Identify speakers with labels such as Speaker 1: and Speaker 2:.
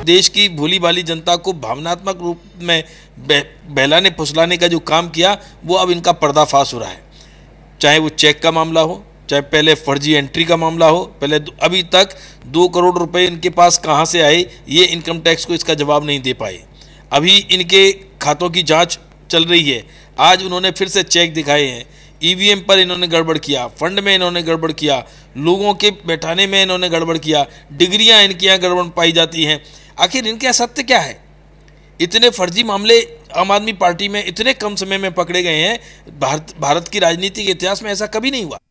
Speaker 1: देश की भोली भाली जनता को भावनात्मक रूप में बहलाने फुसलाने का जो काम किया वो अब इनका पर्दाफाश हो रहा है। चाहे वो चेक का मामला हो, चाहे पहले फर्जी एंट्री का मामला हो, पहले अभी तक 2 करोड़ रुपए इनके पास कहाँ से आए ये इनकम टैक्स को इसका जवाब नहीं दे पाए। अभी इनके खातों की जांच चल रही है। आज उन्होंने फिर से चेक दिखाए हैं। ईवीएम पर इन्होंने गड़बड़ किया, फंड में इन्होंने गड़बड़ किया, लोगों के बैठाने में इन्होंने गड़बड़ किया, डिग्रियां इनके यहाँ गड़बड़ पाई जाती हैं। आखिर इनके असत्य क्या है? इतने फर्जी मामले आम आदमी पार्टी में इतने कम समय में पकड़े गए हैं। भारत की राजनीति के इतिहास में ऐसा कभी नहीं हुआ।